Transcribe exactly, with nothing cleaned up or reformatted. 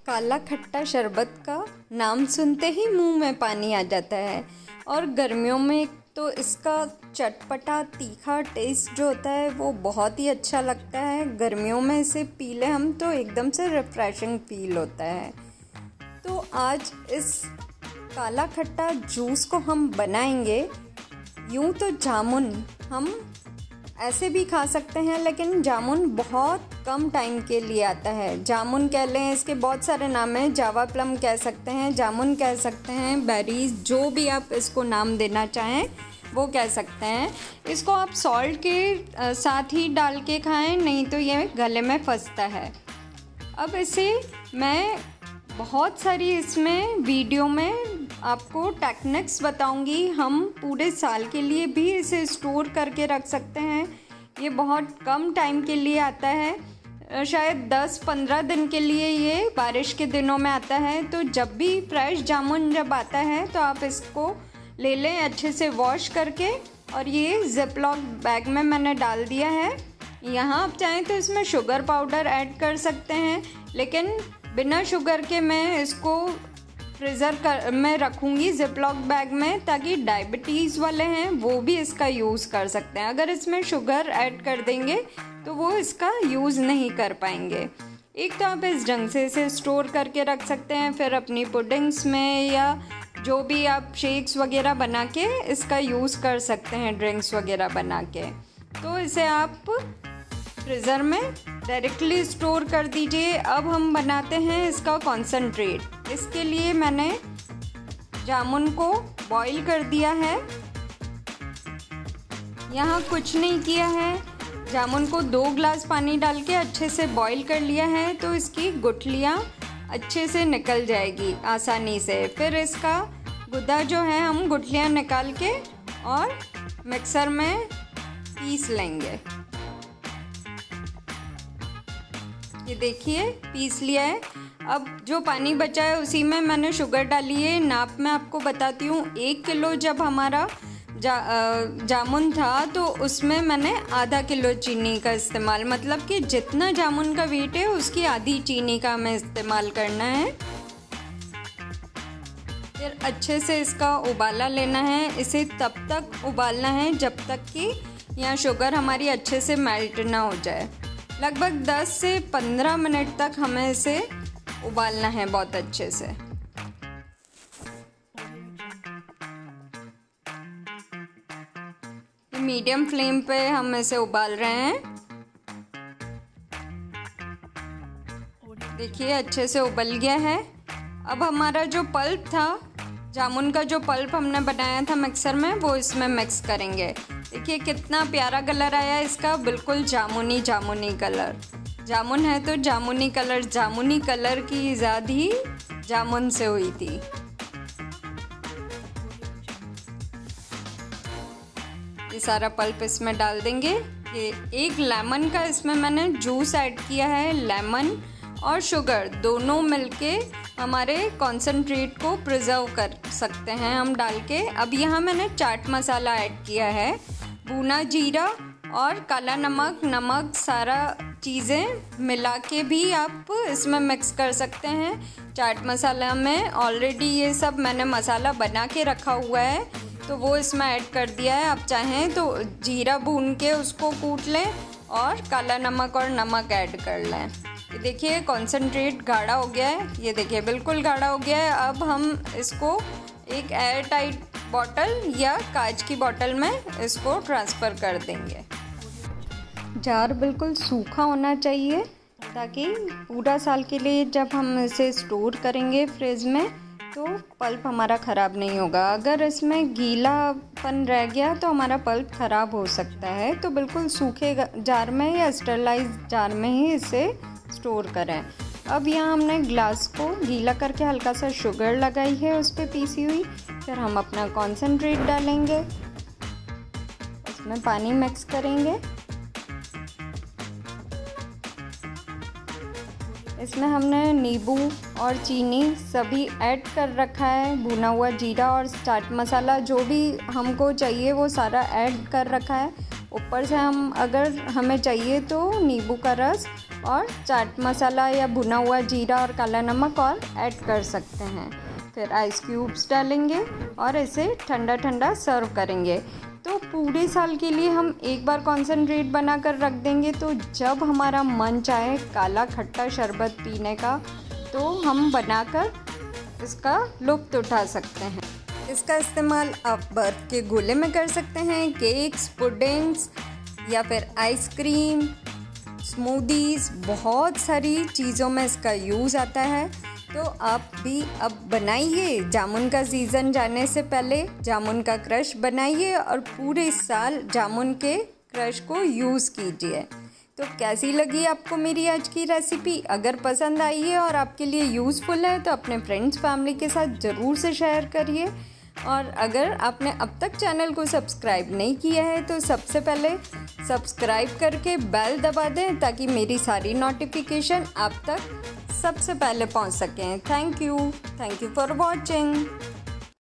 काला खट्टा शरबत का नाम सुनते ही मुंह में पानी आ जाता है। और गर्मियों में तो इसका चटपटा तीखा टेस्ट जो होता है वो बहुत ही अच्छा लगता है। गर्मियों में इसे पी लें हम तो एकदम से रिफ्रेशिंग फील होता है। तो आज इस काला खट्टा जूस को हम बनाएंगे। यूँ तो जामुन हम ऐसे भी खा सकते हैं, लेकिन जामुन बहुत कम टाइम के लिए आता है। जामुन कह लें, इसके बहुत सारे नाम हैं। जावा प्लम कह सकते हैं, जामुन कह सकते हैं, बेरीज, जो भी आप इसको नाम देना चाहें वो कह सकते हैं। इसको आप सॉल्ट के साथ ही डाल के खाएं, नहीं तो ये गले में फंसता है। अब इसे मैं बहुत सारी इसमें वीडियो में आपको टेक्निक्स बताऊंगी। हम पूरे साल के लिए भी इसे स्टोर करके रख सकते हैं। ये बहुत कम टाइम के लिए आता है, शायद दस पंद्रह दिन के लिए ये बारिश के दिनों में आता है। तो जब भी फ्रेश जामुन जब आता है तो आप इसको ले लें अच्छे से वॉश करके, और ये जिपलॉक बैग में मैंने डाल दिया है। यहाँ आप चाहें तो इसमें शुगर पाउडर ऐड कर सकते हैं, लेकिन बिना शुगर के मैं इसको फ्रीज़र कर में रखूँगी जिपलॉक बैग में, ताकि डायबिटीज़ वाले हैं वो भी इसका यूज़ कर सकते हैं। अगर इसमें शुगर ऐड कर देंगे तो वो इसका यूज़ नहीं कर पाएंगे। एक तो आप इस ढंग से इसे स्टोर करके रख सकते हैं, फिर अपनी पुडिंग्स में या जो भी आप शेक्स वगैरह बना के इसका यूज़ कर सकते हैं, ड्रिंक्स वगैरह बना के। तो इसे आप फ्रीज़र में डायरेक्टली स्टोर कर दीजिए। अब हम बनाते हैं इसका कॉन्सेंट्रेट। इसके लिए मैंने जामुन को बॉईल कर दिया है। यहाँ कुछ नहीं किया है, जामुन को दो ग्लास पानी डाल के अच्छे से बॉईल कर लिया है, तो इसकी गुठलियाँ अच्छे से निकल जाएगी आसानी से। फिर इसका गुदा जो है हम गुठलियाँ निकाल के और मिक्सर में पीस लेंगे। ये देखिए पीस लिया है। अब जो पानी बचा है उसी में मैंने शुगर डाली है। नाप मैं आपको बताती हूँ, एक किलो जब हमारा जा जामुन था तो उसमें मैंने आधा किलो चीनी का इस्तेमाल, मतलब कि जितना जामुन का वेट है उसकी आधी चीनी का हमें इस्तेमाल करना है। फिर अच्छे से इसका उबाला लेना है। इसे तब तक उबालना है जब तक कि यहाँ शुगर हमारी अच्छे से मेल्ट ना हो जाए। लगभग दस से पंद्रह मिनट तक हमें इसे उबालना है बहुत अच्छे से। मीडियम फ्लेम पे हम इसे उबाल रहे हैं। देखिए अच्छे से उबल गया है। अब हमारा जो पल्प था, जामुन का जो पल्प हमने बनाया था मिक्सर में, वो इसमें मिक्स करेंगे। देखिए कितना प्यारा कलर आया इसका, बिल्कुल जामुनी जामुनी कलर। जामुन है तो जामुनी कलर, जामुनी कलर की इजाद ही जामुन से हुई थी। ये सारा पल्प इसमें डाल देंगे। ये एक लेमन का इसमें मैंने जूस ऐड किया है। लेमन और शुगर दोनों मिलके हमारे कॉन्सेंट्रेट को प्रिजर्व कर सकते हैं हम डाल के। अब यहाँ मैंने चाट मसाला ऐड किया है, भुना जीरा और काला नमक, नमक सारा चीज़ें मिला के भी आप इसमें मिक्स कर सकते हैं। चाट मसाला में ऑलरेडी ये सब मैंने मसाला बना के रखा हुआ है, तो वो इसमें ऐड कर दिया है। आप चाहें तो जीरा भून के उसको कूट लें और काला नमक और नमक ऐड कर लें। ये देखिए कॉन्सेंट्रेट गाढ़ा हो गया है। ये देखिए बिल्कुल गाढ़ा हो गया है। अब हम इसको एक एयर टाइट बॉटल या कांच की बॉटल में इसको ट्रांसफ़र कर देंगे। जार बिल्कुल सूखा होना चाहिए, ताकि पूरा साल के लिए जब हम इसे स्टोर करेंगे फ्रिज में तो पल्प हमारा ख़राब नहीं होगा। अगर इसमें गीलापन रह गया तो हमारा पल्प ख़राब हो सकता है। तो बिल्कुल सूखे जार में या स्टरलाइज जार में ही इसे स्टोर करें। अब यहाँ हमने ग्लास को गीला करके हल्का सा शुगर लगाई है उस पर पीसी हुई। फिर हम अपना कॉन्सेंट्रेट डालेंगे, उसमें पानी मिक्स करेंगे। इसमें हमने नींबू और चीनी सभी ऐड कर रखा है। भुना हुआ जीरा और चाट मसाला जो भी हमको चाहिए वो सारा ऐड कर रखा है। ऊपर से हम अगर हमें चाहिए तो नींबू का रस और चाट मसाला या भुना हुआ जीरा और काला नमक और ऐड कर सकते हैं। फिर आइस क्यूब्स डालेंगे और इसे ठंडा ठंडा सर्व करेंगे। तो पूरे साल के लिए हम एक बार कॉन्सेंट्रेट बना कर रख देंगे, तो जब हमारा मन चाहे काला खट्टा शरबत पीने का तो हम बनाकर इसका लुत्फ़ उठा सकते हैं। इसका इस्तेमाल आप बर्फ़ के गोले में कर सकते हैं, केक्स, पुडिंग्स या फिर आइसक्रीम, स्मूदीज़, बहुत सारी चीज़ों में इसका यूज़ आता है। तो आप भी अब बनाइए, जामुन का सीज़न जाने से पहले जामुन का क्रश बनाइए और पूरे साल जामुन के क्रश को यूज़ कीजिए। तो कैसी लगी आपको मेरी आज की रेसिपी? अगर पसंद आई है और आपके लिए यूज़फुल है तो अपने फ्रेंड्स फैमिली के साथ ज़रूर से शेयर करिए। और अगर आपने अब तक चैनल को सब्सक्राइब नहीं किया है तो सबसे पहले सब्सक्राइब करके बेल दबा दें ताकि मेरी सारी नोटिफिकेशन आप तक सबसे पहले पहुंच सकें। Thank you thank you for watching.